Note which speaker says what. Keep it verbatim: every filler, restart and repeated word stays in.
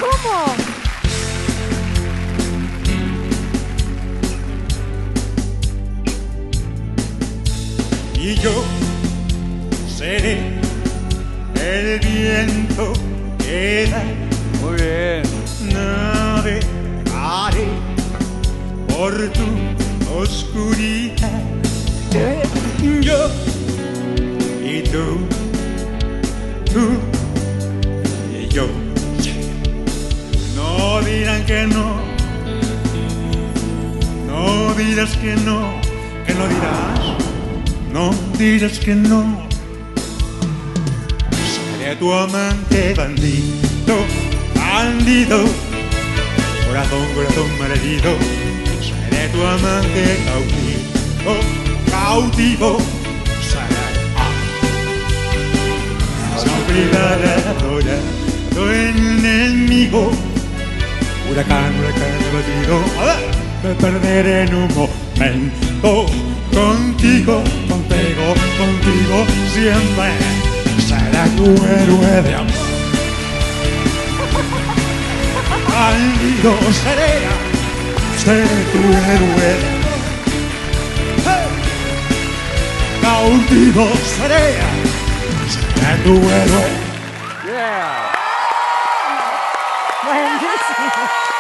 Speaker 1: ¿Cómo?
Speaker 2: Y yo seré el viento que da.
Speaker 3: Muy bien.
Speaker 2: Navegaré por tu oscuridad. Yo y tú, tú y yo. No dirán que no, no dirás que no, que no dirás, no dirás que no. Seré tu amante bandido, bandido, corazón, corazón malherido. Seré tu amante cautivo, cautivo. Seré privada, tu enemigo. Huracán, huracán, batido. A ver, me perderé en un momento. Contigo, contigo, contigo siempre. Será tu héroe de amor. Bandido seré, seré tu héroe de amor. Hey. Cautivo seré, seré tu héroe.
Speaker 3: Yeah.
Speaker 1: Buenísimo.